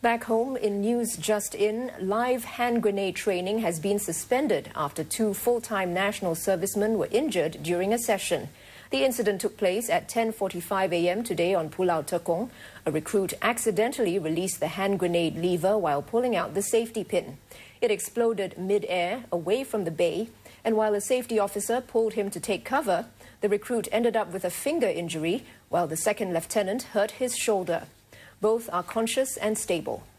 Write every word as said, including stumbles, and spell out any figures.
Back home, in news just in, live hand grenade training has been suspended after two full-time national servicemen were injured during a session. The incident took place at ten forty-five a m today on Pulau Tekong. A recruit accidentally released the hand grenade lever while pulling out the safety pin. It exploded mid-air away from the bay, and while a safety officer pulled him to take cover, the recruit ended up with a finger injury, while the second lieutenant hurt his shoulder. Both are conscious and stable.